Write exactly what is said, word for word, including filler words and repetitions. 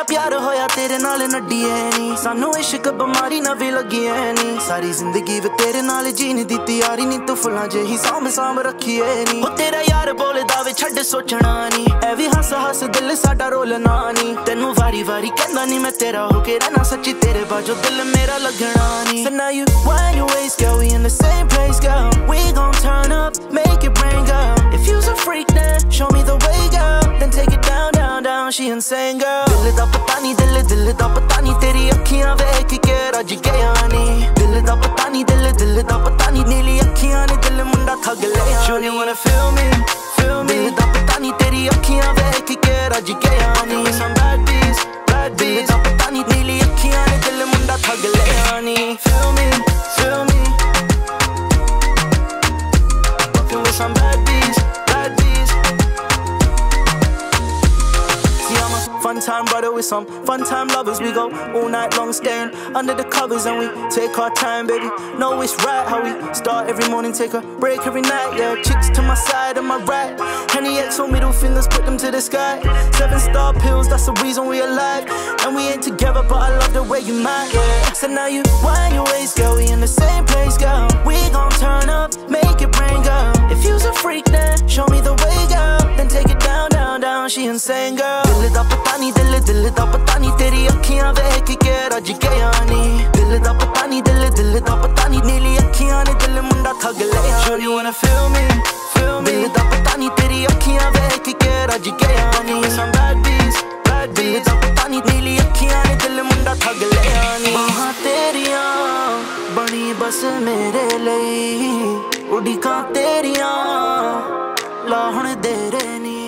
प्यार होया तेरे नाल नड्डिए नी, सानू इश्क बीमारी ना भी लगी है नी। सारी जिंदगी वे तेरे नाल जीने दी तैयारी नी, तू फुल्लां जेही सांभ सांभ रखिए नी। ओ तेरा यार बोलदा वे छड्ड सोचना नी, ऐ वी हस हस दिल साडा रोलना नी। तेनू वारी वारी कहंदा नी मैं तेरा होके रहना, सच्ची तेरे बाजो दिल मेरा लगना नी। So now you wind your waist, girl, we in the same place, girl. We gon' turn up, make it rain, girl. If you's a freak, then show me the way, girl. Then take it down, down, down, she insane, girl. दिल दा पता नी, दिल दिल दा पता नी, तेरी अखियां वेख के रज गया नी। दिल दा पता नी, दिल दिल दा पता नी, नीली अखियां ने दिल मुंडा ठग लिया। Sure you wanna feel me, feel me? दिल दा पता नी, तेरी अखियां वेख के रज गया नी। Some bad beats, bad beats, दिल दा पता नी, नीली अखियां ने दिल मुंडा ठग लिया नी। Feel me, feel me? Fucking with some bad beats, bad beats. See I'm a fun time brother with some fun time lovers. We go all night long staying under the covers and we take our time, baby. Know it's right how we start every morning, take a break every night. Yeah, chicks to my side and my right. Henny X on middle fingers, put them to the sky. Seven star pills, that's the reason we alive. And we ain't together, but I love the way you mine. Yeah. So now you wind your waist, girl. We in the same place, girl. We gon' turn up, make it rain, girl. If you's a freak, then show me the way, girl. Then take it down, down, down. She insane, girl. दिल दा पता नी, दिल दिल दा पता नी, तेरी अखियां वेख के रज गया नी। दिल दा पता नी, दिल दिल दा पता नी, नीली अखियां ने दिल मुंडा ठग लिया। Sure you wanna feel me, feel me? दिल दा पता नी, तेरी अखियां वेख के रज गया नी। Some bad beats, bad beats, दिल दा पता नी, नीली अखियां ने दिल मुंडा ठग लिया नी। बाहां तेरियां बनी बस मेरे लई, उड़ीकां तेरियां ला हुण देरे नी।